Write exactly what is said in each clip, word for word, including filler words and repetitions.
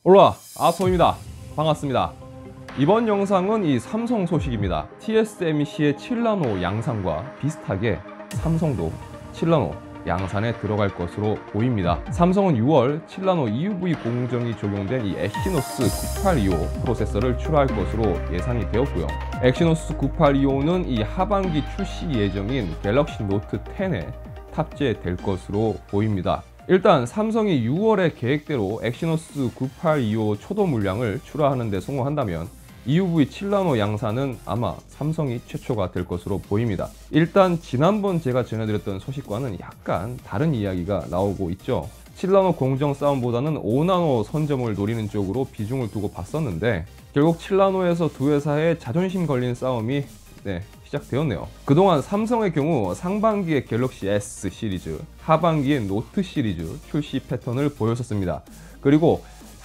올라 아토입니다. 반갑습니다. 이번 영상은 이 삼성 소식입니다. 티에스엠씨의 칠 나노 양산과 비슷하게 삼성도 칠 나노 양산에 들어갈 것으로 보입니다. 삼성은 유월 칠 나노 이유브이 공정이 적용된 이 엑시노스 구팔이오 프로세서를 출하할 것으로 예상이 되었고요. 엑시노스 구팔이오는 이 하반기 출시 예정인 갤럭시 노트 텐에 탑재될 것으로 보입니다. 일단 삼성이 유월의 계획대로 엑시노스 구팔이오 초도 물량을 출하하는 데 성공한다면 이유브이 칠 나노 양산은 아마 삼성이 최초가 될 것으로 보입니다. 일단 지난번 제가 전해드렸던 소식과는 약간 다른 이야기가 나오고 있죠. 칠 나노 공정 싸움보다는 오 나노 선점을 노리는 쪽으로 비중을 두고 봤었는데 결국 칠 나노에서 두 회사의 자존심 걸린 싸움이 네, 시작되었네요. 그동안 삼성의 경우 상반기에 갤럭시 S 시리즈, 하반기에 노트 시리즈 출시 패턴을 보였었습니다. 그리고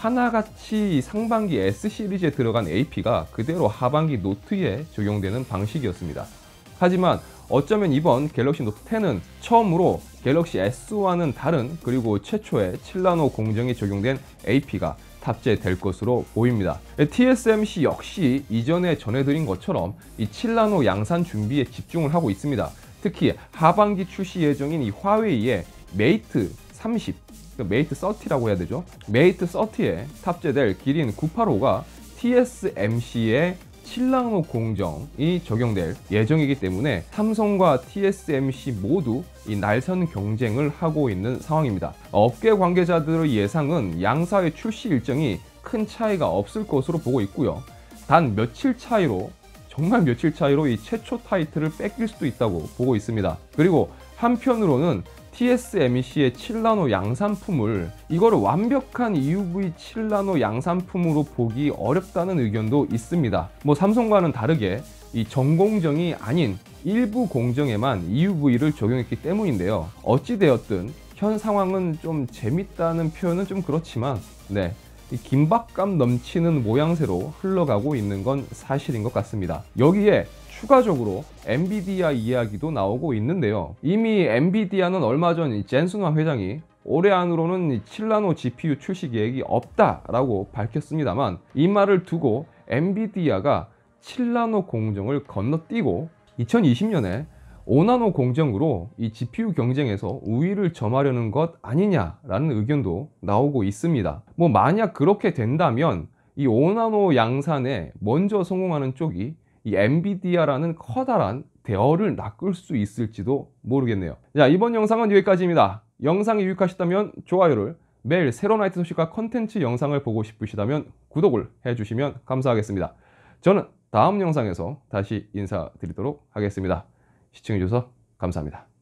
하나같이 상반기 S 시리즈에 들어간 에이피가 그대로 하반기 노트에 적용되는 방식이었습니다. 하지만 어쩌면 이번 갤럭시 노트 텐은 처음으로 갤럭시 S와는 다른 그리고 최초의 칠 나노 공정이 적용된 에이피가 탑재될 것으로 보입니다. 티에스엠씨 역시 이전에 전해드린 것처럼 이 칠 나노 양산 준비에 집중을 하고 있습니다. 특히 하반기 출시 예정인 이 화웨이의 메이트 삼십, 메이트 삼십라고 해야 되죠. 메이트 삼십에 탑재될 기린 구팔오가 티에스엠씨의 칠 나노 공정이 적용될 예정이기 때문에 삼성과 티에스엠씨 모두 이 날선 경쟁을 하고 있는 상황입니다. 업계 관계자들의 예상은 양사의 출시 일정이 큰 차이가 없을 것으로 보고 있고요. 단 며칠 차이로 정말 며칠 차이로 이 최초 타이틀을 뺏길 수도 있다고 보고 있습니다. 그리고 한편으로는 티에스엠씨의 칠 나노 양산품을 이거를 완벽한 이유브이 칠 나노 양산품으로 보기 어렵다는 의견도 있습니다. 뭐 삼성과는 다르게 이 전공정이 아닌 일부 공정에만 이유브이를 적용했기 때문인데요. 어찌되었든 현 상황은 좀 재밌다는 표현은 좀 그렇지만 네, 이 긴박감 넘치는 모양새로 흘러가고 있는 건 사실인 것 같습니다. 여기에 추가적으로 엔비디아 이야기도 나오고 있는데요. 이미 엔비디아는 얼마 전 젠슨화 회장이 올해 안으로는 칠 나노 지피유 출시 계획이 없다라고 밝혔습니다만 이 말을 두고 엔비디아가 칠 나노 공정을 건너뛰고 이천이십 년에 오 나노 공정으로 이 지피유 경쟁에서 우위를 점하려는 것 아니냐라는 의견도 나오고 있습니다. 뭐 만약 그렇게 된다면 이 오 나노 양산에 먼저 성공하는 쪽이 이 엔비디아라는 커다란 대어를 낚을 수 있을지도 모르겠네요. 자, 이번 영상은 여기까지입니다. 영상이 유익하셨다면 좋아요를, 매일 새로운 아이티 소식과 컨텐츠 영상을 보고 싶으시다면 구독을 해주시면 감사하겠습니다. 저는 다음 영상에서 다시 인사드리도록 하겠습니다. 시청해주셔서 감사합니다.